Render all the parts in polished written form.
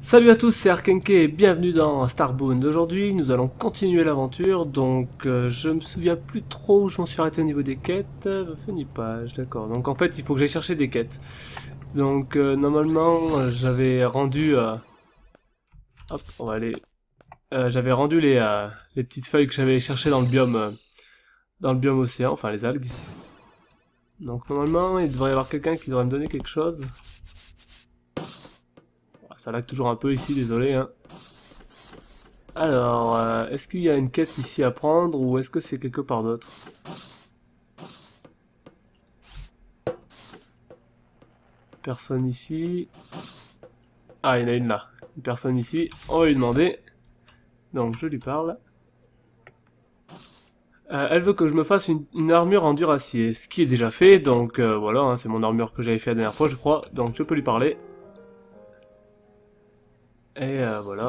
Salut à tous, c'est Arkenke et bienvenue dans Starbound. Aujourd'hui, nous allons continuer l'aventure. Donc, je me souviens plus trop où je m'en suis arrêté au niveau des quêtes. Funipage, d'accord. Donc, en fait, il faut que j'aille chercher des quêtes. Donc, normalement, j'avais rendu... Hop, on va aller... j'avais rendu les petites feuilles que j'avais cherchées dans le biome océan, enfin les algues. Donc, normalement, il devrait y avoir quelqu'un qui devrait me donner quelque chose. Ça lag toujours un peu ici, désolé. Hein. Alors, est-ce qu'il y a une quête ici à prendre ou est-ce que c'est quelque part d'autre? Personne ici. Ah, il y en a une là. Une personne ici. On va lui demander. Donc, je lui parle. Elle veut que je me fasse une armure en duracier. Ce qui est déjà fait, donc voilà, hein, c'est mon armure que j'avais fait la dernière fois, je crois. Donc, je peux lui parler. Et voilà.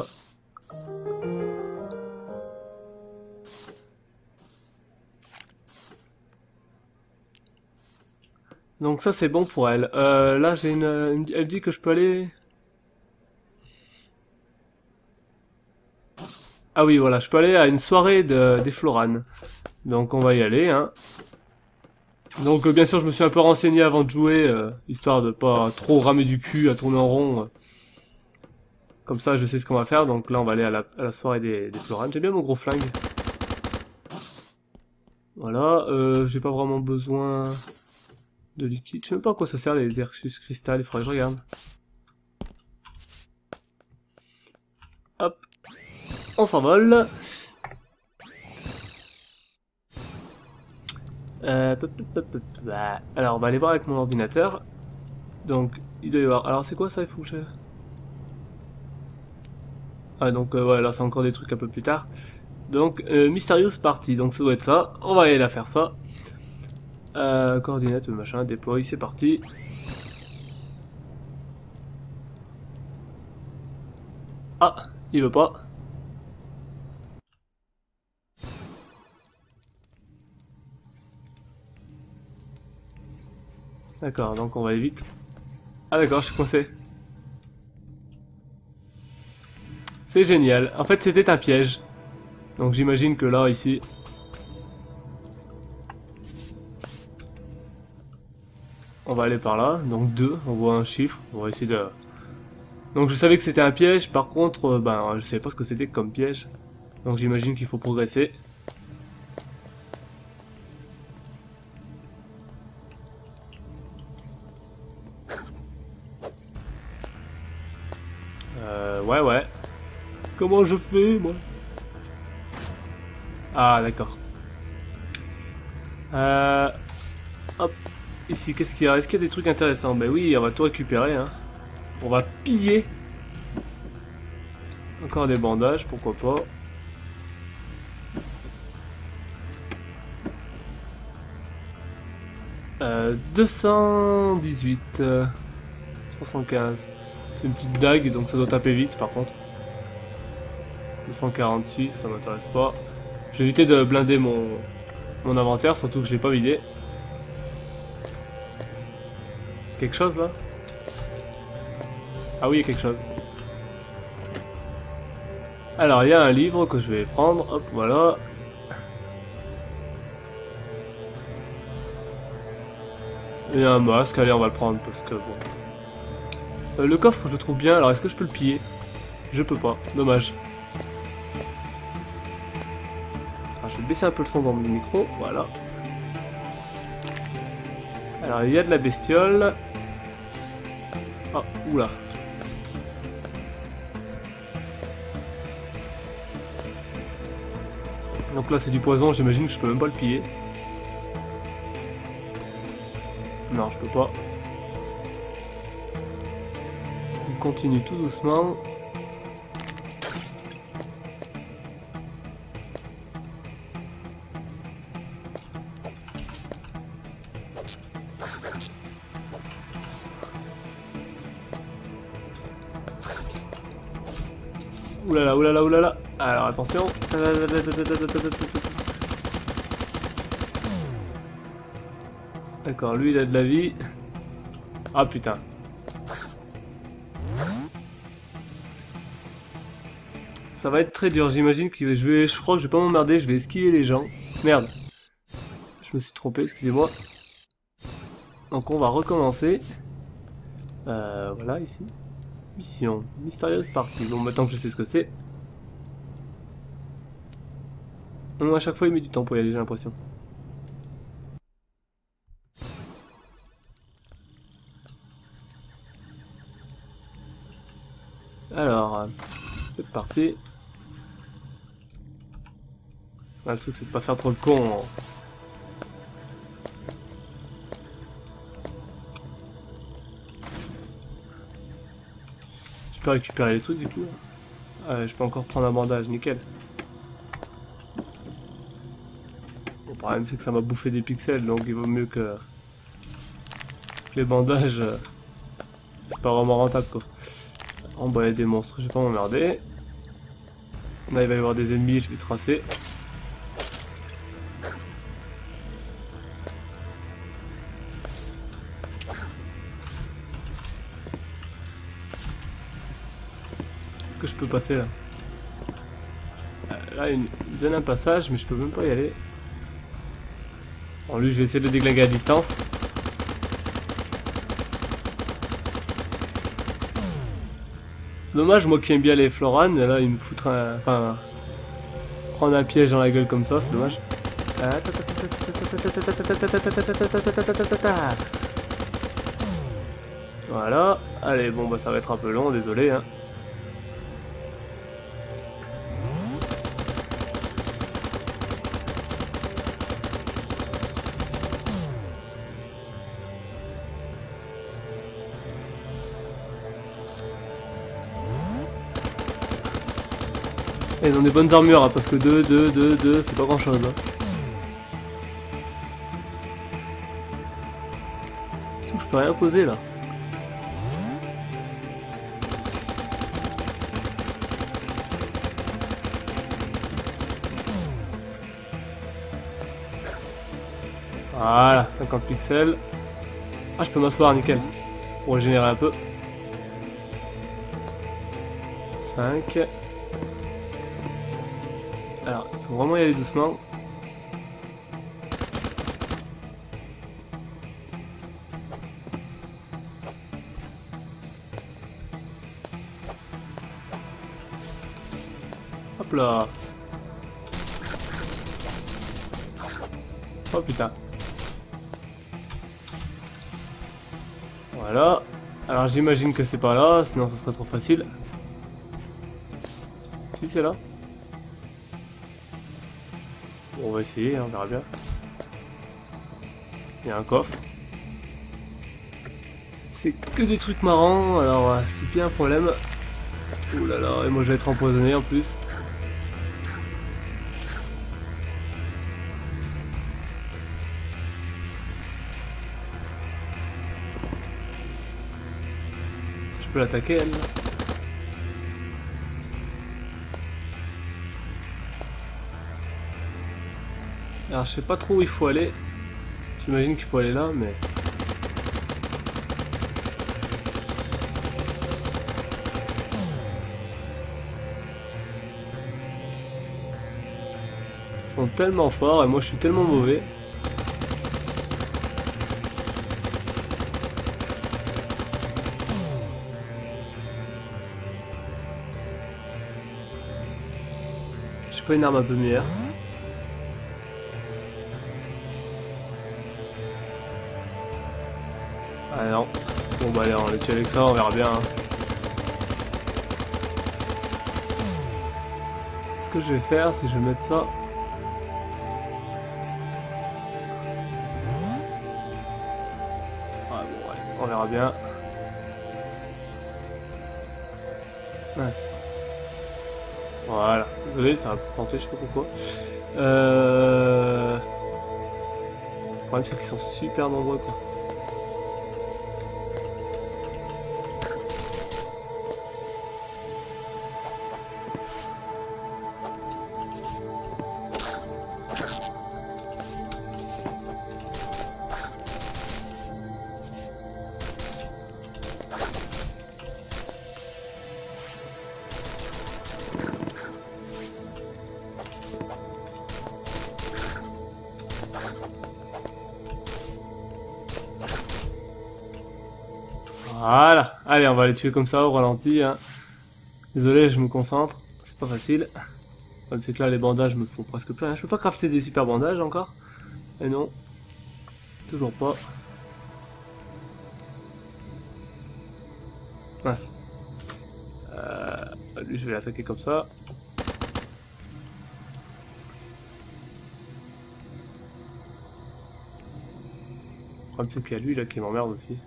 Donc ça c'est bon pour elle. Là j'ai elle dit que je peux aller... Ah oui voilà, je peux aller à une soirée des Floranes. Donc on va y aller. Hein. Donc bien sûr je me suis un peu renseigné avant de jouer, histoire de pas trop ramer du cul à tourner en rond. Comme ça je sais ce qu'on va faire. Donc là on va aller à la soirée des Floranes. J'ai bien mon gros flingue. Voilà, j'ai pas vraiment besoin de liquide. Je sais même pas à quoi ça sert les Hercus Crystal, il faudrait que je regarde. Hop. On s'envole. Alors, on va aller voir avec mon ordinateur. Donc, il doit y avoir... Alors, c'est quoi ça, il faut que je... Ah, donc, ouais, là, c'est encore des trucs un peu plus tard. Donc, Mysterious Party. Donc, ça doit être ça. On va aller la faire ça. Coordinates, machin, déploie, c'est parti. Ah, il veut pas. D'accord, donc on va aller vite. Ah d'accord, je suis coincé. C'est génial. En fait, c'était un piège. Donc j'imagine que là, ici... On va aller par là. Donc 2, on voit un chiffre. On va essayer de... Donc je savais que c'était un piège. Par contre, ben, je savais pas ce que c'était comme piège. Donc j'imagine qu'il faut progresser. Ouais. Comment je fais, moi? Ah, d'accord. Hop. Ici, qu'est-ce qu'il y a? Est-ce qu'il y a des trucs intéressants? Ben oui, on va tout récupérer, hein. On va piller. Encore des bandages, pourquoi pas. Euh, 218. 315. C'est une petite dague, donc ça doit taper vite, par contre. 246, ça m'intéresse pas. J'ai évité de blinder mon inventaire, surtout que je l'ai pas vidé. Quelque chose là? Ah oui, il y a quelque chose. Alors, il y a un livre que je vais prendre. Hop, voilà. Il y a un masque, allez, on va le prendre parce que bon. Le coffre, je le trouve bien. Alors, est-ce que je peux le piller? Je peux pas. Dommage. Alors, je vais baisser un peu le son dans mon micro. Voilà. Alors, il y a de la bestiole. Ah, oula. Donc là, c'est du poison. J'imagine que je peux même pas le piller. Non, je peux pas. On continue tout doucement. Oulala. Alors attention. D'accord, lui il a de la vie. Ah putain. Ça va être très dur, j'imagine que je crois que je vais pas m'emmerder, je vais esquiver les gens. Merde. Je me suis trompé, excusez-moi. Donc on va recommencer. Voilà, ici. Mission. Mystérieuse partie. Bon, maintenant que je sais ce que c'est. À chaque fois il met du temps pour y aller, j'ai l'impression. Alors, c'est parti. Ouais, le truc c'est de pas faire trop le con. Je peux récupérer les trucs du coup. Je peux encore prendre un bandage, nickel. Bon, le problème c'est que ça m'a bouffé des pixels, donc il vaut mieux que les bandages. C'est pas vraiment rentable quoi. En bas il y a des monstres, je vais pas m'emmerder. Là il va y avoir des ennemis, je vais tracer. Est-ce que je peux passer là? Là il me donne un passage mais je peux même pas y aller. Bon lui je vais essayer de le déglinguer à distance. Dommage, moi qui aime bien les Floran, là il me foutra un... Enfin... Prendre un piège dans la gueule comme ça, c'est dommage. Voilà. Allez, bon bah ça va être un peu long, désolé hein. Et ils ont des bonnes armures, hein, parce que 2, c'est pas grand chose. Hein. Surtout que je peux rien poser là. Voilà, 50 pixels. Ah, je peux m'asseoir, nickel. Pour régénérer un peu. 5. Alors, il faut vraiment y aller doucement. Hop là. Oh putain. Voilà. Alors j'imagine que c'est pas là, sinon ça serait trop facile. Si c'est là. Bon, on va essayer, hein, on verra bien. Il y a un coffre. C'est que des trucs marrants, alors c'est bien un problème. Ouh là là, et moi je vais être empoisonné en plus. Je peux l'attaquer elle. Alors je sais pas trop où il faut aller. J'imagine qu'il faut aller là, mais... Ils sont tellement forts et moi je suis tellement mauvais. J'ai pas une arme un peu meilleure. Ah non. Bon bah allez, on les tue avec ça, on verra bien. Hein. Ce que je vais faire, c'est que je vais mettre ça. Ah bon ouais, on verra bien. Mince. Voilà. Désolé, ça va planter, je sais pas pourquoi. Le problème c'est qu'ils sont super nombreux quoi. Voilà. Allez, on va les tuer comme ça au ralenti. Hein. Désolé, je me concentre. C'est pas facile. C'est que là, les bandages me font presque plus rien. Je peux pas crafter des super bandages encore. Et non. Toujours pas. Mince. Lui, je vais l'attaquer comme ça. Le problème, c'est qu'il y a lui là qui m'emmerde aussi.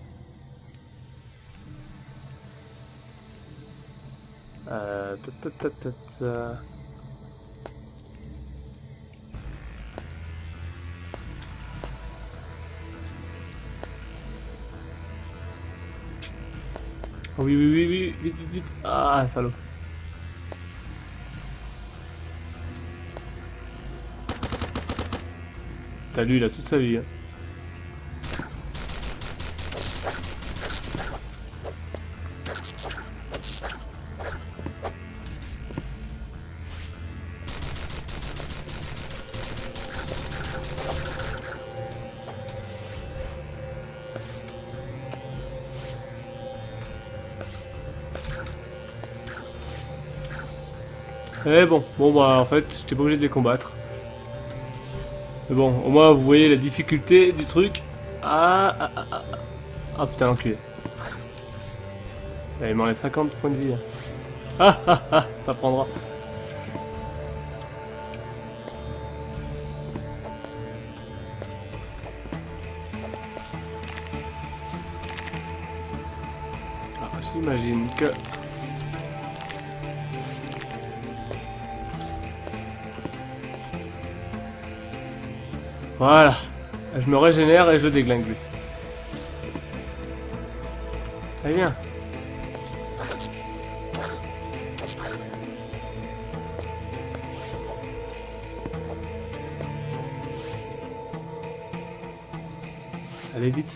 Oh oui, oui, oui, oui, vite, vite, vite. Ah, salaud. T'as lui, il a toute sa vie. Hein. Eh bon, bah en fait, j'étais pas obligé de les combattre. Mais bon, au moins vous voyez la difficulté du truc. Ah putain, l'enculé. Il m'enlève 50 points de vie. Ça prendra. Alors, j'imagine que... Voilà. Je me régénère et je le déglingue lui. Allez, viens. Allez vite.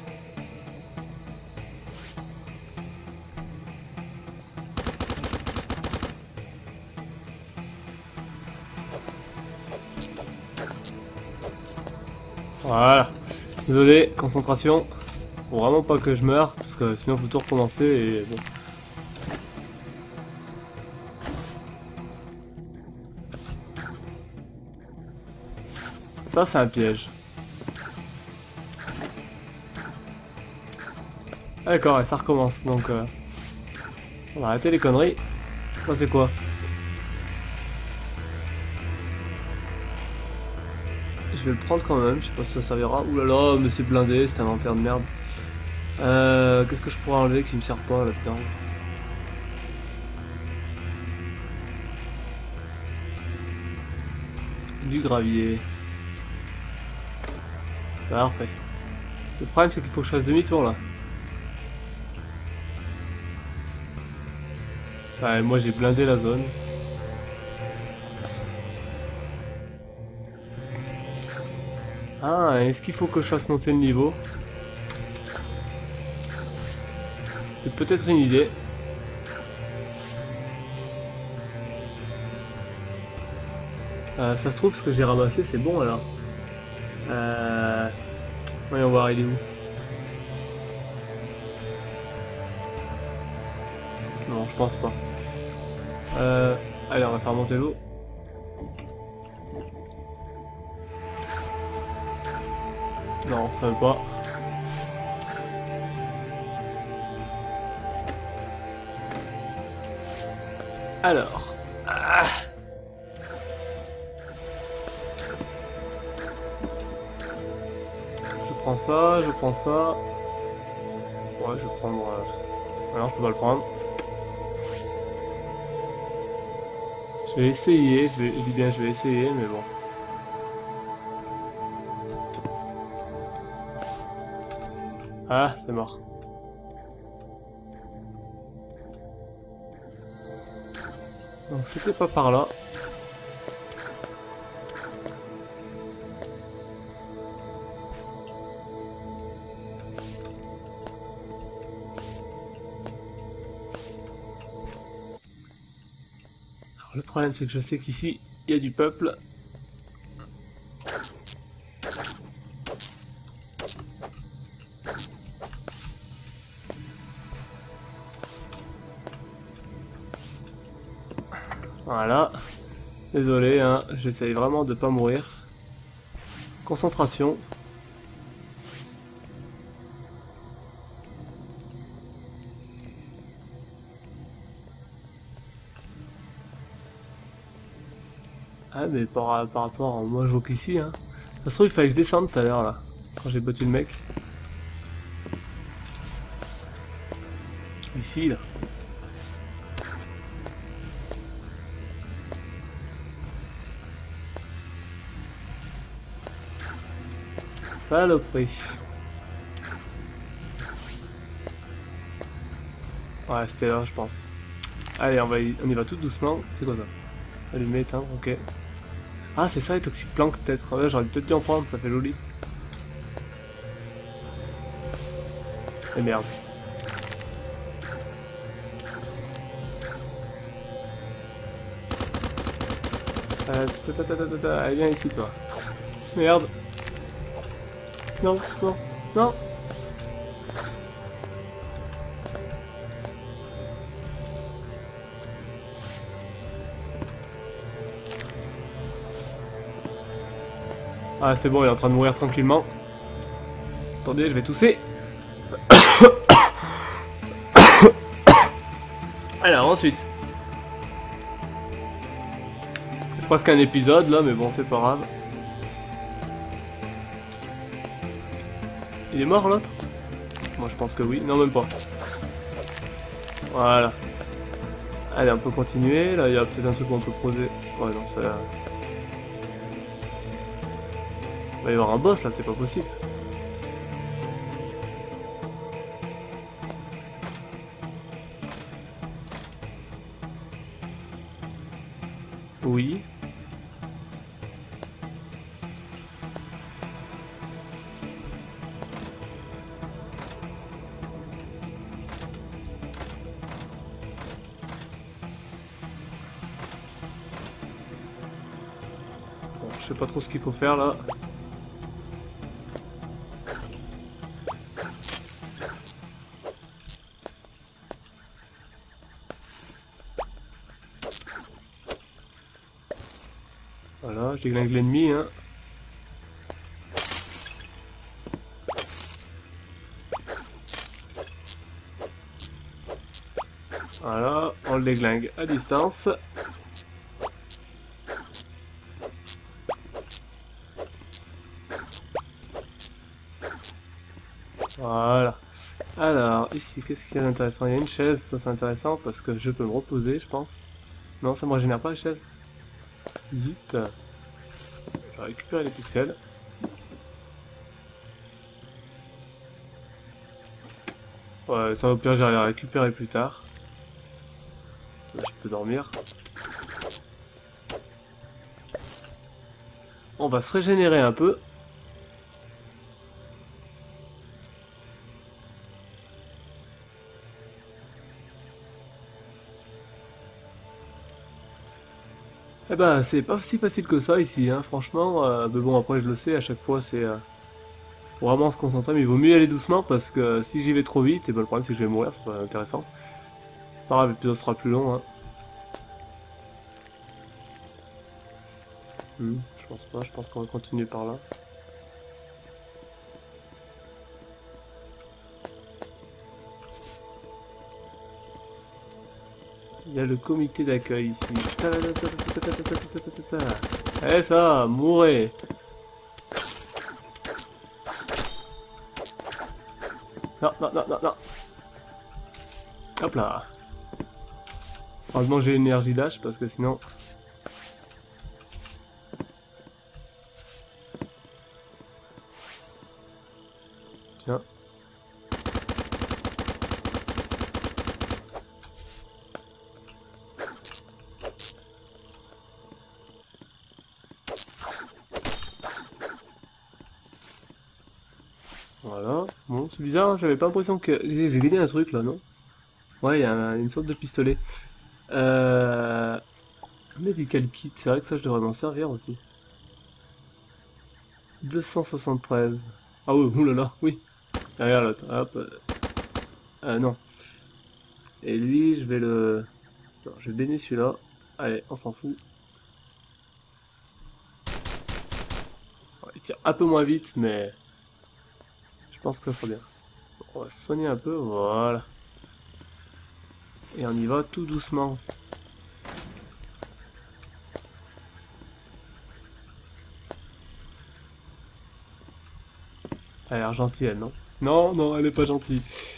Voilà. Désolé, concentration. Faut vraiment pas que je meure, parce que sinon faut tout recommencer et bon. Ça c'est un piège. Ah, d'accord, et ça recommence, donc on va arrêter les conneries. Ça c'est quoi? Je vais le prendre quand même, je sais pas si ça servira. Ouh là là, mais c'est blindé, c'est un inventaire de merde. Qu'est-ce que je pourrais enlever qui me sert pas là-dedans? Du gravier. Parfait. Le problème c'est qu'il faut que je fasse demi-tour là. Enfin, moi j'ai blindé la zone. Ah, est-ce qu'il faut que je fasse monter le niveau? C'est peut-être une idée. Ça se trouve, ce que j'ai ramassé, c'est bon alors. Voyons voir, il est où? Non, je pense pas. Allez, on va faire monter l'eau. Non, ça veut pas. Alors. Je prends ça, je prends ça. Ouais, je vais prendre... Alors, je peux pas le prendre. Je vais essayer, je dis bien je vais essayer, mais bon. Ah, c'est mort. Donc c'était pas par là. Alors, le problème c'est que je sais qu'ici il y a du peuple. Voilà. Désolé, hein, j'essaye vraiment de pas mourir. Concentration. Ah mais par rapport à moi je vois qu'ici, hein. Ça se trouve il fallait que je descende tout à l'heure là, quand j'ai battu le mec. Ici là. Saloperie. Ouais, c'était là, je pense. Allez, on y va tout doucement. C'est quoi ça? Allumer, éteindre, ok. Ah, c'est ça les Toxic Planks, peut-être. Ouais, j'aurais peut-être dû en prendre, ça fait joli. Et merde. Allez, viens ici, toi. Merde. Non, non, non. Ah, c'est bon, il est en train de mourir tranquillement. Attendez, je vais tousser. Alors, ensuite. C'est presque un épisode, là, mais bon, c'est pas grave. Il est mort, l'autre? Moi, je pense que oui. Non, même pas. Voilà. Allez, on peut continuer. Là, il y a peut-être un truc qu'on peut poser. Ouais, non, ça... Il va y avoir un boss, là, c'est pas possible. Oui. Bon, je sais pas trop ce qu'il faut faire, là. Voilà, je déglingue l'ennemi, hein. Voilà, on le déglingue à distance. Voilà. Alors, ici, qu'est-ce qu'il y a d'intéressant? Il y a une chaise, ça c'est intéressant parce que je peux me reposer, je pense. Non, ça me régénère pas la chaise. Zut. Je vais récupérer les pixels. Ouais, ça au pire, j'arrive à récupérer plus tard. Là, je peux dormir. On va se régénérer un peu. Eh ben, c'est pas si facile que ça ici, hein, franchement. Mais bon, après, je le sais, à chaque fois, c'est... faut vraiment se concentrer, mais il vaut mieux y aller doucement parce que si j'y vais trop vite, et ben, le problème c'est que je vais mourir, c'est pas intéressant. Pas grave, l'épisode sera plus long, hein. Je pense pas, je pense qu'on va continuer par là. Il y a le comité d'accueil ici. Eh ça, mourrez! Non, non, non, non, non. Hop là. Heureusement j'ai une énergie dash parce que sinon... Tiens. Voilà. Bon, c'est bizarre, hein, j'avais pas l'impression que... J'ai gagné un truc là, non? Ouais, il y a une sorte de pistolet. Medical kit, c'est vrai que ça je devrais m'en servir aussi. 273. Ah oui, oulala, oui. Derrière l'autre, hop. Non. Et lui, je vais le... Non, je vais baigner celui-là. Allez, on s'en fout. Il tire un peu moins vite, mais je pense que ça sera bien. On va se soigner un peu, voilà. Et on y va tout doucement. Elle a l'air gentille, elle, non? Non, non, elle est pas gentille.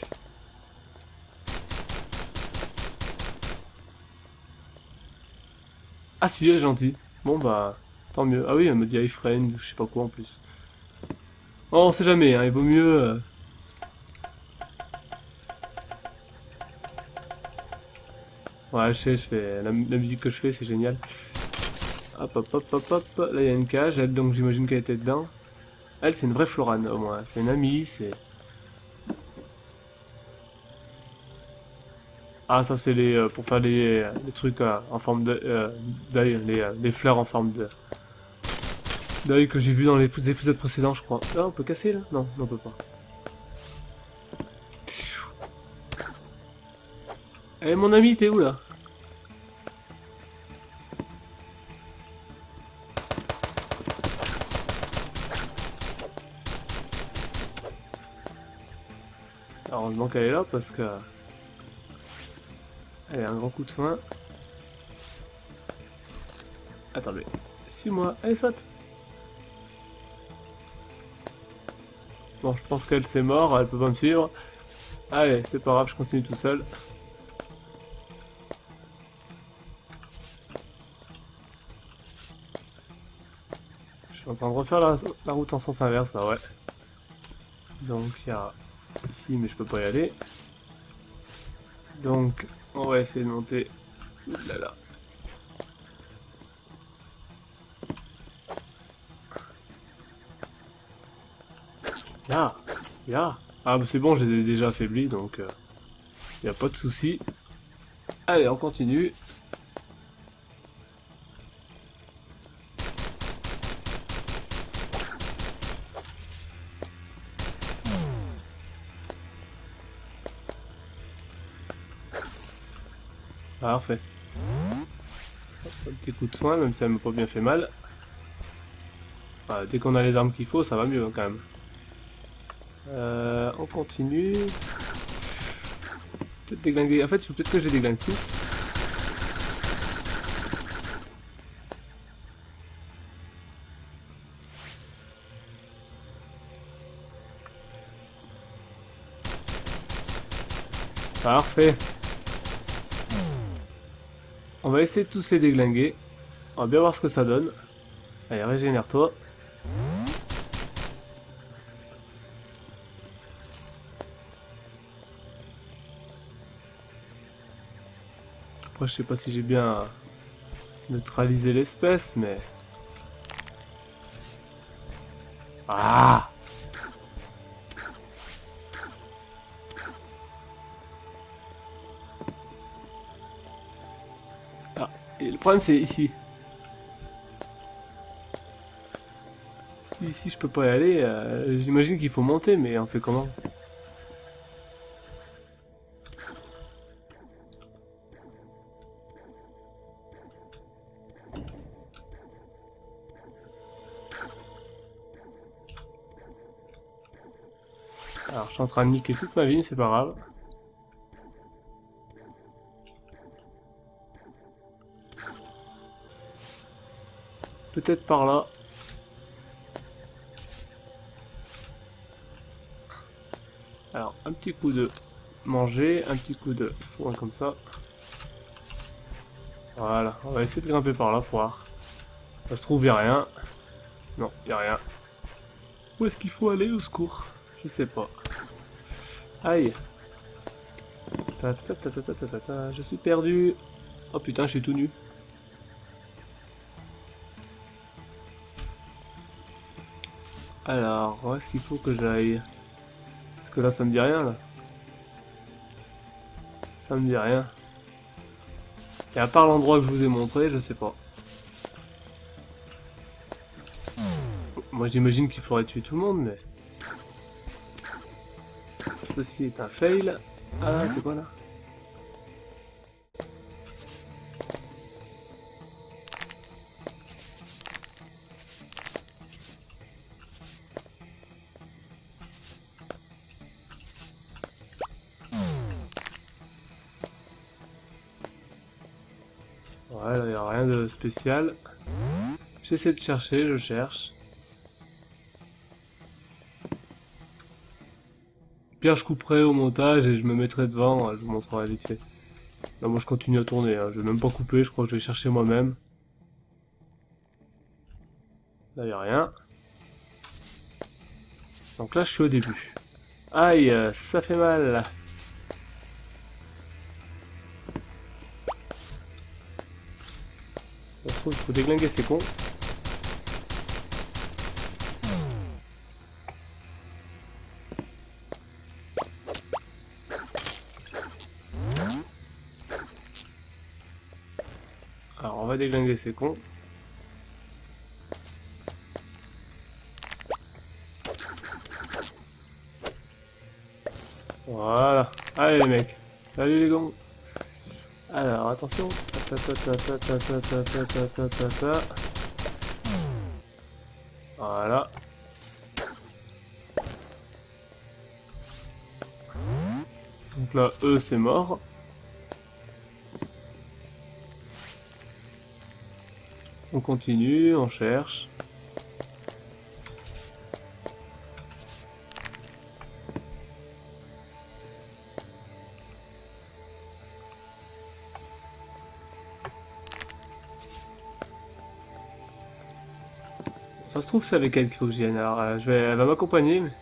Ah si, elle est gentille. Bon bah, tant mieux. Ah oui, elle me dit iFriend, je sais pas quoi en plus. Oh, on sait jamais, hein, il vaut mieux... Ouais, je sais, je fais... La musique que je fais, c'est génial. Hop, hop, hop, hop, hop. Là, il y a une cage, elle, donc j'imagine qu'elle était dedans. Elle, c'est une vraie Florane, au moins. C'est une amie, c'est... Ah, ça, c'est les... pour faire les trucs en forme d'œil, les fleurs en forme d'œil que j'ai vu dans les épisodes précédents, je crois. Ah, on peut casser, là? Non, on peut pas. Eh, mon ami, t'es où, là? Alors, heureusement qu'elle est là, parce que... Allez, un grand coup de soin. Attendez. Suis-moi. Allez, saute. Bon, je pense qu'elle c'est mort, elle peut pas me suivre. Allez, c'est pas grave, je continue tout seul. Je suis en train de refaire la route en sens inverse, là, ouais. Donc, il y a ici, mais je peux pas y aller. Donc, on va essayer de monter. Là, là. Là, là. Ah, bah c'est bon, je les ai déjà affaiblis, donc y a pas de souci. Allez, on continue. Parfait. Un petit coup de soin, même si elle m'a pas bien fait mal. Voilà, dès qu'on a les armes qu'il faut, ça va mieux quand même. On continue. Peut-être déglinguer. En fait, il faut peut-être que je les déglingue tous. Parfait. On va essayer de tous les déglinguer. On va bien voir ce que ça donne. Allez, régénère-toi. Après, je sais pas si j'ai bien neutralisé l'espèce, mais... Ah! Ah, et le problème c'est ici. Si ici je peux pas y aller, j'imagine qu'il faut monter, mais on fait comment? Alors, je suis en train de niquer toute ma vie, c'est pas grave. Peut-être par là. Alors, un petit coup de manger, un petit coup de soin comme ça. Voilà, on va essayer de grimper par là pour voir. Ça se trouve, y a rien. Non, y a rien. Où est-ce qu'il faut aller au secours? Je sais pas. Aïe. Je suis perdu. Oh putain, je suis tout nu. Alors, où est-ce qu'il faut que j'aille? Parce que là, ça me dit rien, là. Ça me dit rien. Et à part l'endroit que je vous ai montré, je sais pas. Moi, j'imagine qu'il faudrait tuer tout le monde, mais... Ceci est un fail. Ah, c'est quoi, là? Ouais, là, il n'y a rien de spécial. J'essaie de chercher, je cherche. Pire, je couperai au montage et je me mettrai devant, je vous montrerai vite fait. Là, moi, je continue à tourner, hein. Je vais même pas couper, je crois que je vais chercher moi-même. Là, il n'y a rien. Donc là, je suis au début. Aïe, ça fait mal, là. Ça se trouve, il faut déglinguer ces cons. Alors, on va déglinguer ces cons. Voilà. Allez, les mecs. Salut, les gants. Alors, attention. Ta, ta, ta, ta, ta, ta, ta, ta, ta, ta, ta, ta. Voilà. Donc là, eux, c'est mort. On continue, on cherche. Ça se trouve, c'est avec elle qu'il faut que j'y aille. Alors, elle va m'accompagner. Mais...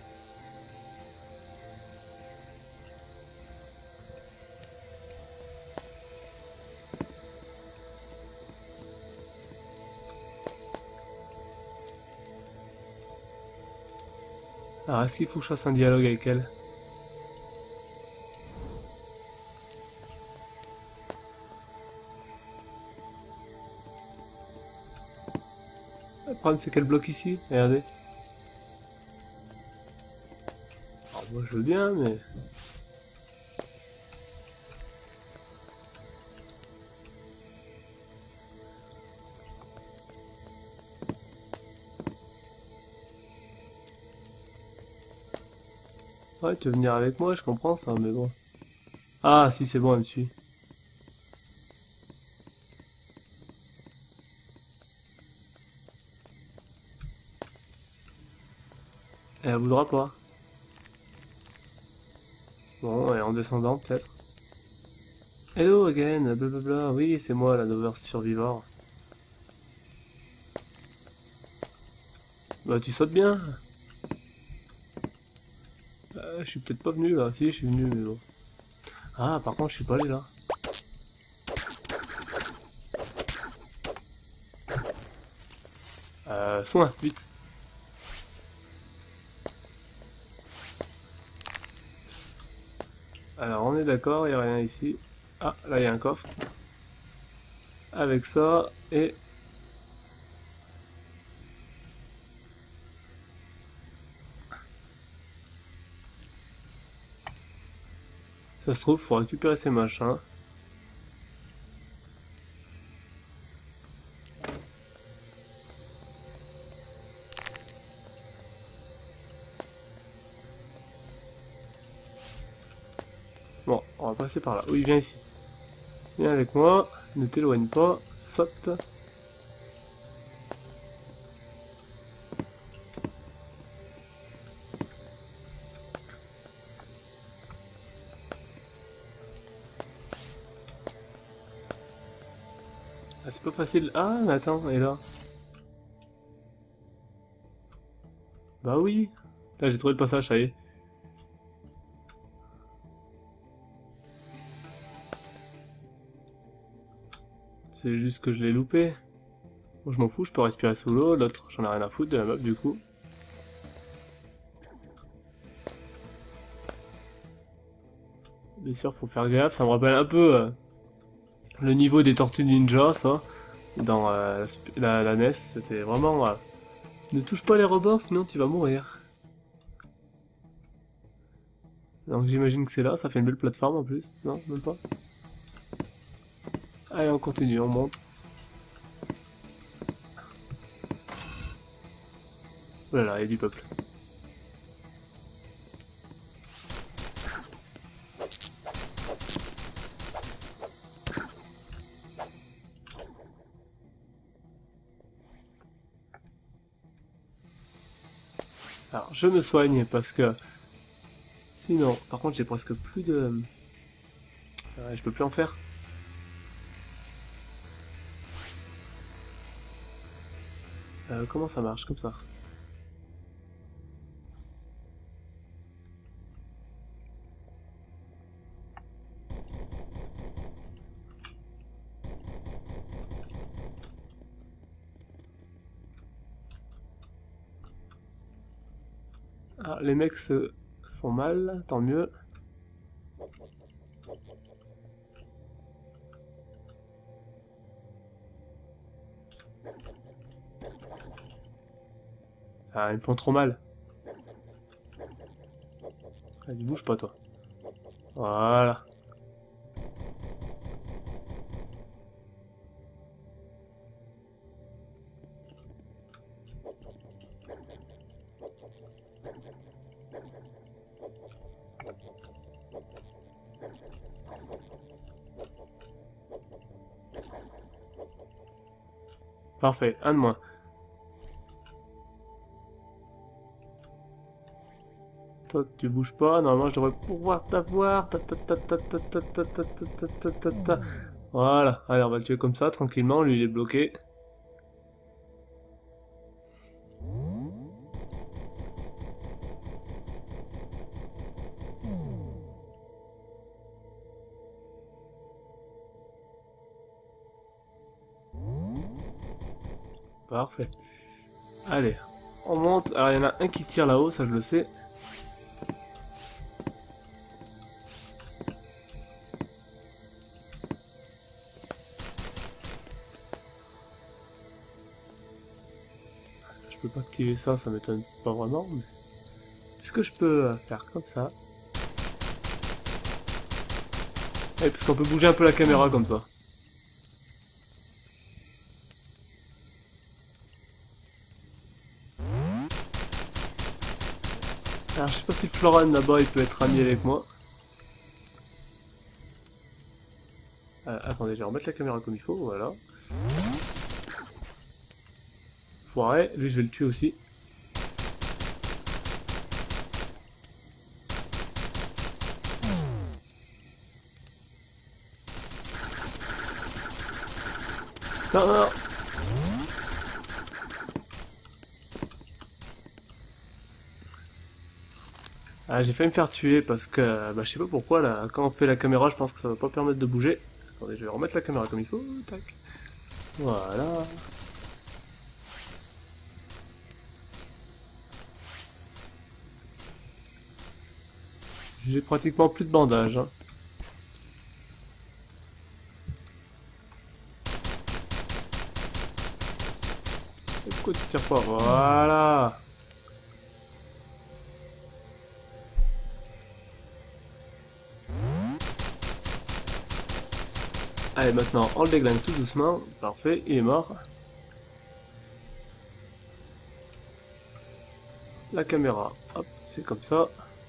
Alors, est-ce qu'il faut que je fasse un dialogue avec elle? Le problème, c'est qu'elle bloque ici. Regardez. Alors, moi, je veux bien, mais... Ouais, tu veux venir avec moi, je comprends ça, mais bon. Ah, si, c'est bon, elle me suit. Elle voudra pas. Bon, et en descendant, peut-être. Hello again, blablabla. Oui, c'est moi, la Dover Survivor. Bah, tu sautes bien. Je suis peut-être pas venu là. Si, je suis venu, mais bon. Ah, par contre, je suis pas allé là. Soin, vite. Alors, on est d'accord, il n'y a rien ici. Ah, là, il y a un coffre. Avec ça, et... Ça se trouve, faut récupérer ces machins. Bon, on va passer par là. Oui, viens ici. Viens avec moi, ne t'éloigne pas, saute. Ah, c'est pas facile. Ah, mais attends, elle est là. Bah oui. Là, j'ai trouvé le passage, ça y est. C'est juste que je l'ai loupé. Moi, je m'en fous, je peux respirer sous l'eau. L'autre, j'en ai rien à foutre de la map, du coup. Bien sûr, faut faire gaffe. Ça me rappelle un peu le niveau des Tortues Ninja, ça. Dans la NES, c'était vraiment... ne touche pas les rebords, sinon tu vas mourir. Donc j'imagine que c'est là, ça fait une belle plateforme en plus. Non, même pas. Allez, on continue, on monte. Oh là là, il y a du peuple. Alors, je me soigne parce que... Sinon, par contre, j'ai presque plus de... Ouais, je peux plus en faire. Comment ça marche comme ça? Ah, les mecs se font mal, tant mieux. Ah, ils me font trop mal. Vas-y, bouge pas, toi. Voilà. Parfait, un de moins. Toi, tu bouges pas. Normalement, je devrais pouvoir t'avoir. Voilà. Allez, on va le tuer comme ça, tranquillement. Lui, il est bloqué. Parfait. Allez, on monte. Alors, il y en a un qui tire là-haut, ça je le sais. Je peux pas activer ça, ça m'étonne pas vraiment. Mais... Est-ce que je peux faire comme ça? Ouais, parce qu'on peut bouger un peu la caméra comme ça. Alors, je sais pas si Floran là-bas il peut être ami avec moi. Attendez, je vais remettre la caméra comme il faut, voilà. Foiré, lui je vais le tuer aussi. Non, non, non. Ah, j'ai failli me faire tuer parce que, bah, je sais pas pourquoi, là, quand on fait la caméra, je pense que ça va pas permettre de bouger. Attendez, je vais remettre la caméra comme il faut, tac. Voilà. J'ai pratiquement plus de bandage, hein. Pourquoi tu tires pas? Voilà. Allez, maintenant, on le déglingue tout doucement. Parfait, il est mort. La caméra, hop, c'est comme ça.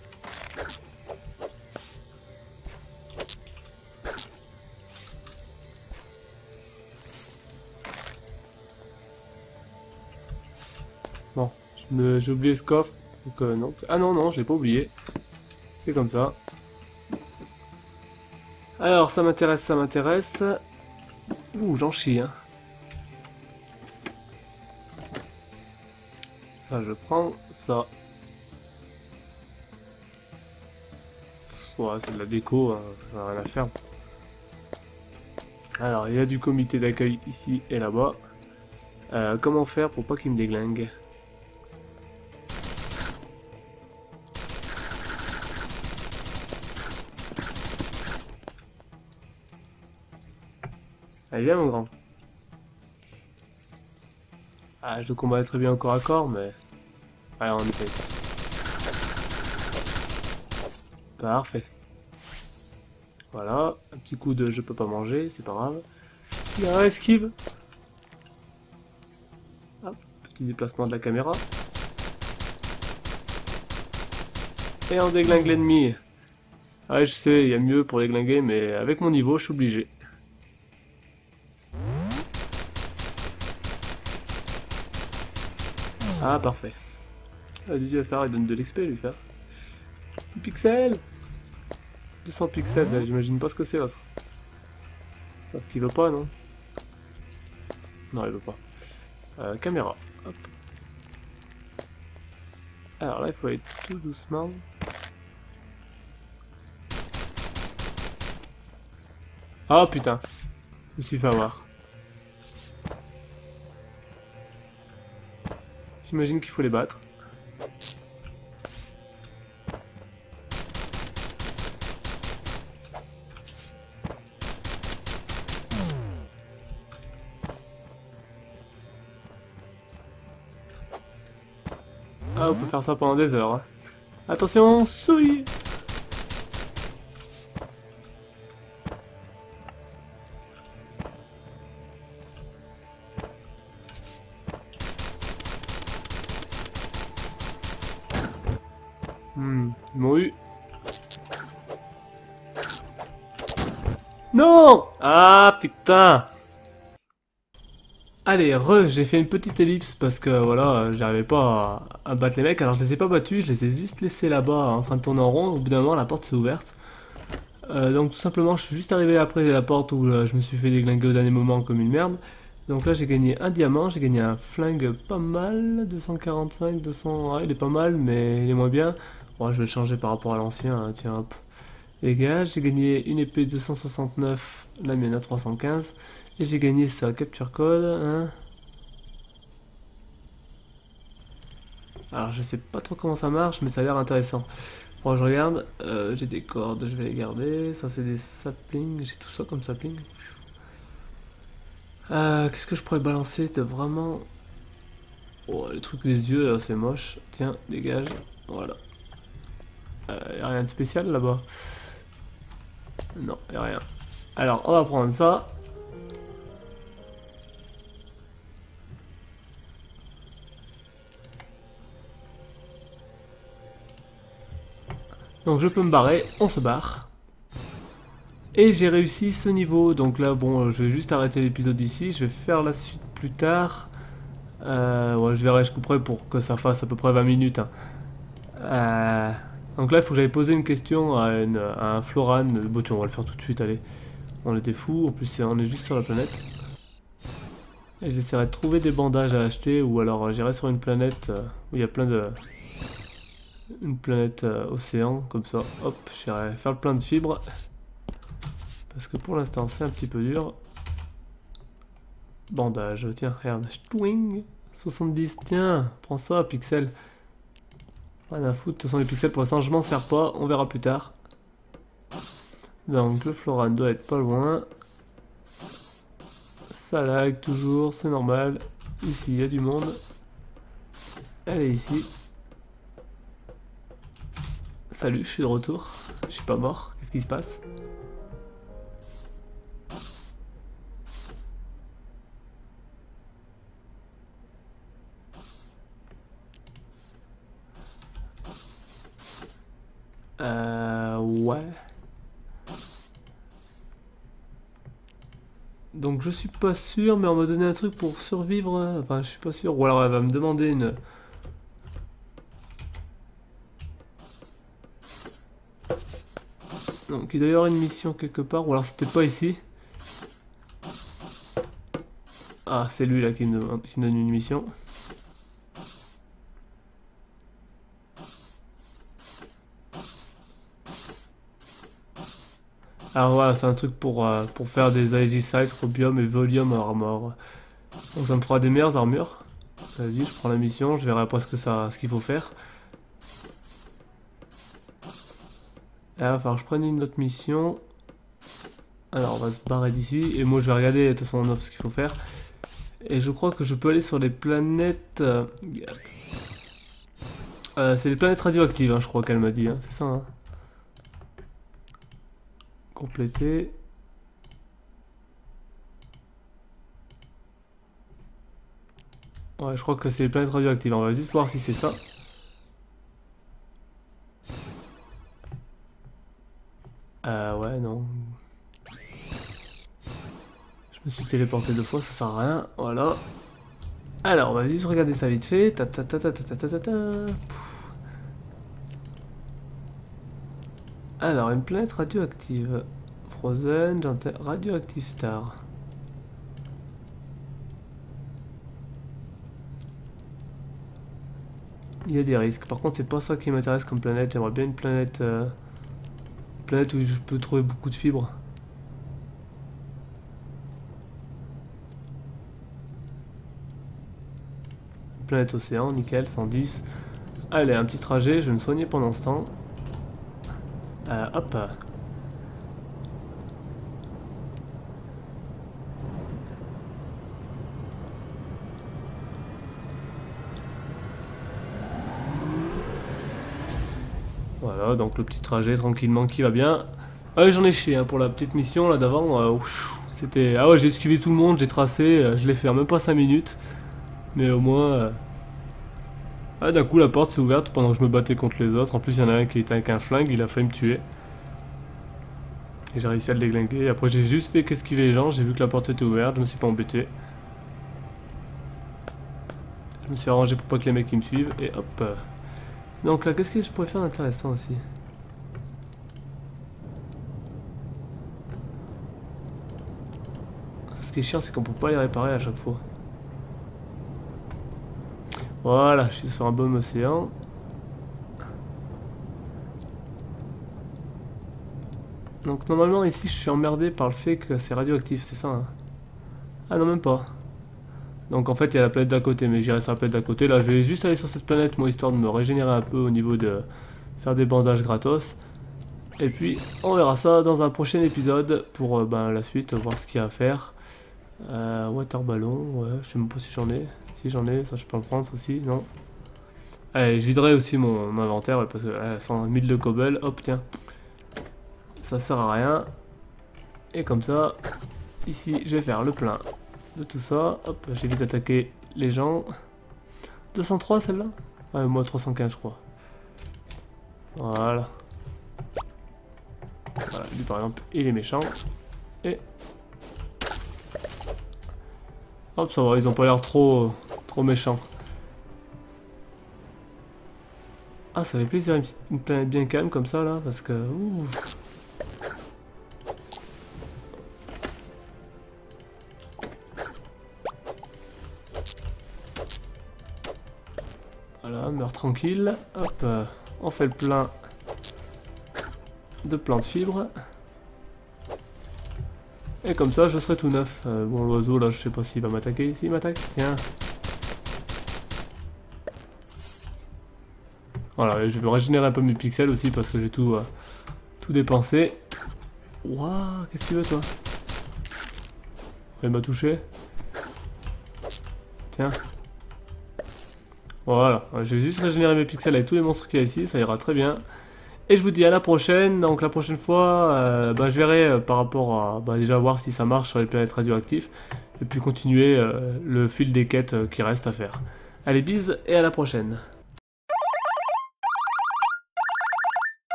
Bon, j'ai oublié ce coffre. Donc, non. Ah non, non, je l'ai pas oublié. C'est comme ça. Alors, ça m'intéresse, ça m'intéresse. Ouh, j'en chie, hein. Ça, je prends. Ça. Ouais, c'est de la déco, hein. J'en ai rien à faire. Alors, il y a du comité d'accueil ici et là-bas. Comment faire pour pas qu'il me déglingue? Allez, viens, mon grand. Ah, je le combat très bien au corps à corps, mais... Allez, on essaye. Parfait. Voilà, un petit coup de je peux pas manger, c'est pas grave. Il y a un esquive. Hop, petit déplacement de la caméra. Et on déglingue l'ennemi. Ouais, je sais, il y a mieux pour déglinguer, mais avec mon niveau, je suis obligé. Ah, parfait. Ah, Didier faire, il donne de l'XP lui faire. Pixels 200 pixels, là, j'imagine pas ce que c'est l'autre. Sauf qu'il veut pas, non? Non, il veut pas. Caméra. Hop. Alors là, il faut aller tout doucement. Oh putain, je me suis fait avoir. J'imagine qu'il faut les battre. Ah, on peut faire ça pendant des heures. Hein. Attention, souille! Ils m'ont eu. Non! Ah, putain! Allez, j'ai fait une petite ellipse parce que voilà, j'arrivais pas à battre les mecs, alors je les ai pas battus, je les ai juste laissés là-bas en train de tourner en rond, au bout d'un moment la porte s'est ouverte. Donc tout simplement je suis juste arrivé après la porte où je me suis fait déglinguer au dernier moment comme une merde. Donc là j'ai gagné un diamant, j'ai gagné un flingue pas mal, 245, 200, ouais il est pas mal mais il est moins bien. Bon je vais le changer par rapport à l'ancien, hein, tiens hop. Dégage, j'ai gagné une épée 269, la mienne à 315. Et j'ai gagné ça, capture code, hein. Alors je sais pas trop comment ça marche, mais ça a l'air intéressant. Bon, je regarde, j'ai des cordes, je vais les garder. Ça c'est des saplings, j'ai tout ça comme sapling. Qu'est-ce que je pourrais balancer de vraiment... Oh, les trucs des yeux, là, c'est moche. Tiens, dégage, voilà. Y a rien de spécial là-bas. Non, y a rien. Alors, on va prendre ça. Donc je peux me barrer, on se barre. Et j'ai réussi ce niveau, donc là bon je vais juste arrêter l'épisode ici, je vais faire la suite plus tard. Ouais, je verrai, je couperai pour que ça fasse à peu près 20 minutes. Hein. Donc là il faut que j'aille poser une question à un Floran. Bon tu on va le faire tout de suite, allez. On était fous, en plus on est juste sur la planète. Et j'essaierai de trouver des bandages à acheter, ou alors j'irai sur une planète où il y a plein de... Une planète océan, comme ça, hop, j'irai faire le plein de fibres. Parce que pour l'instant c'est un petit peu dur. Bandage, tiens, regarde, twing 70, tiens, prends ça, pixel. Rien à foutre, de toute façon les pixels pour l'instant je m'en sers pas, on verra plus tard. Donc le Floran doit être pas loin. Ça lag toujours, c'est normal. Ici il y a du monde. Elle est ici. Salut, je suis de retour. Je suis pas mort, qu'est-ce qui se passe? Ouais. Donc je suis pas sûr, mais on m'a donné un truc pour survivre. Enfin, je suis pas sûr. Ou alors elle va me demander une... Donc il doit y avoir une mission quelque part, ou alors c'était pas ici. Ah, c'est lui là qui me donne une mission. Alors voilà, c'est un truc pour faire des Aegisites, Rubium et Volume Armor. Donc ça me fera des meilleures armures. Vas-y, je prends la mission, je verrai après ce qu'il faut faire. Et il va falloir que je prenne une autre mission. Alors on va se barrer d'ici, et moi je vais regarder de toute façon en off ce qu'il faut faire. Et je crois que je peux aller sur les planètes... c'est les planètes radioactives, hein, je crois qu'elle m'a dit, hein, c'est ça hein. Compléter. Ouais, je crois que c'est les planètes radioactives. On va juste voir si c'est ça. Ouais, non. Je me suis téléporté 2 fois, ça sert à rien. Voilà. Alors, on va juste regarder ça vite fait. Ta ta ta ta ta ta ta ta ta. Alors, une planète radioactive. Frozen, Radioactive Star. Il y a des risques. Par contre, c'est pas ça qui m'intéresse comme planète. J'aimerais bien une planète où je peux trouver beaucoup de fibres. Une planète océan, nickel, 110. Allez, un petit trajet, je vais me soigner pendant ce temps. Hop. Voilà, donc le petit trajet tranquillement qui va bien. Ah, j'en ai chié hein, pour la petite mission là d'avant. C'était. Ah ouais, j'ai esquivé tout le monde, j'ai tracé, je l'ai fait en même pas 5 minutes. Mais au moins. Ah, d'un coup, la porte s'est ouverte pendant que je me battais contre les autres. En plus, il y en a un qui était avec un flingue, il a failli me tuer. Et j'ai réussi à le déglinguer. Après, j'ai juste fait qu'esquiver les gens, j'ai vu que la porte était ouverte, je me suis pas embêté. Je me suis arrangé pour pas que les mecs ils me suivent, et hop. Donc là, qu'est-ce que je pourrais faire d'intéressant aussi? Ce qui est chiant, c'est qu'on peut pas les réparer à chaque fois. Voilà, je suis sur un bon océan. Donc normalement ici je suis emmerdé par le fait que c'est radioactif, c'est ça hein? Ah non même pas. Donc en fait il y a la planète d'à côté, mais j'irai sur la planète d'à côté. Là je vais juste aller sur cette planète moi histoire de me régénérer un peu au niveau de faire des bandages gratos. Et puis on verra ça dans un prochain épisode pour la suite, voir ce qu'il y a à faire. Water ballon, ouais, je sais même pas si j'en ai. Si j'en ai, ça je peux en prendre ça aussi, non. Allez, je viderai aussi mon inventaire ouais, parce que 100 000 de cobble, hop tiens. Ça sert à rien. Et comme ça, ici je vais faire le plein de tout ça. Hop, j'évite d'attaquer les gens. 203 celle-là? Ah moi 315 je crois. Voilà. Voilà, lui par exemple il est méchant. Et hop, ça va, ils ont pas l'air trop méchants. Ah, ça fait plaisir une planète bien calme comme ça là, parce que... Ouh. Voilà, meurt tranquille. Hop, on fait le plein de plantes fibres. Et comme ça, je serai tout neuf. Bon, l'oiseau là, je sais pas s'il va m'attaquer ici. Il m'attaque, tiens. Voilà, je vais régénérer un peu mes pixels aussi parce que j'ai tout dépensé. Waouh, qu'est-ce que tu veux toi? Il m'a touché. Tiens. Voilà, je vais juste régénérer mes pixels avec tous les monstres qu'il y a ici, ça ira très bien. Et je vous dis à la prochaine, donc la prochaine fois, je verrai par rapport à déjà voir si ça marche sur les planètes radioactives, et puis continuer le fil des quêtes qui restent à faire. Allez, bis et à la prochaine.